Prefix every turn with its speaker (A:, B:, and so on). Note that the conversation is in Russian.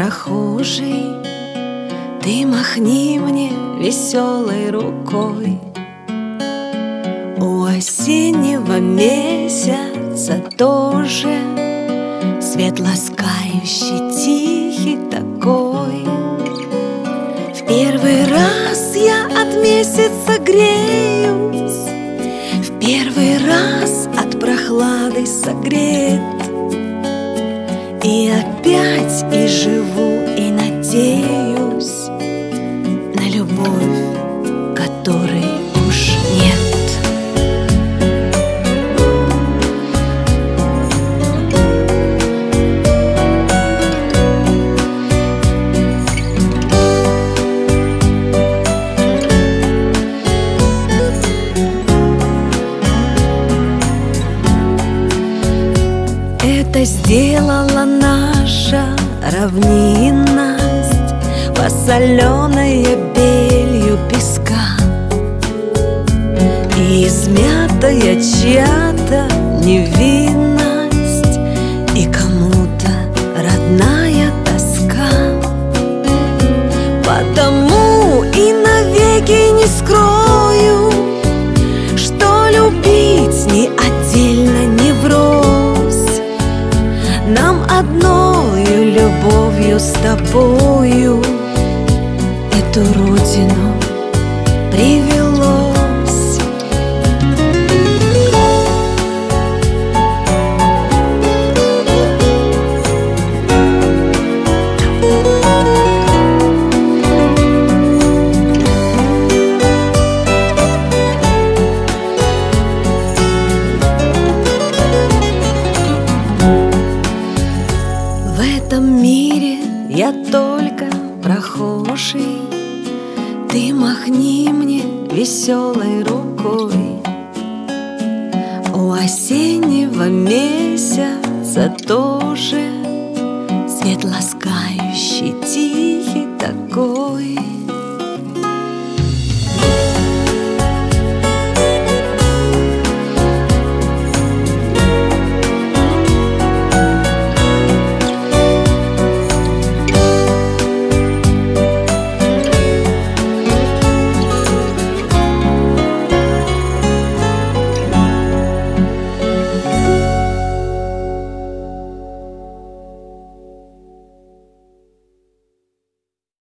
A: прохожий, ты махни мне веселой рукой. У осеннего месяца тоже свет ласкающий, тихий такой. В первый раз я от месяца греюсь, в первый раз от прохлады согрет. И опять и живу, и надеюсь на любовь, которой уж нет. Это сделала наша равнинность, посоленая белью песка, и измятая чья-то невинность, и кому-то родная тоска. Потому и навеки не скрою, что любить ни отдельно, ни врозь нам одною любовью с тобою эту родину привелось. В этом мире я только прохожий, ты махни мне веселой рукой. У осеннего месяца тоже свет ласкающий, тихий такой.